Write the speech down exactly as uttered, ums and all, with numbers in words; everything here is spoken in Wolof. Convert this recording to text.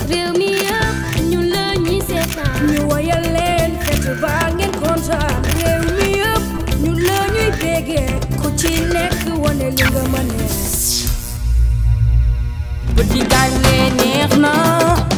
réew mi yëpp ñu la ñuy seetaan ñu woyal leen fekk baa ngeen kontaan réew mi yëpp ñu la ñuy bégee ku ci nekk wane li nga mën a. Petit Galle neex na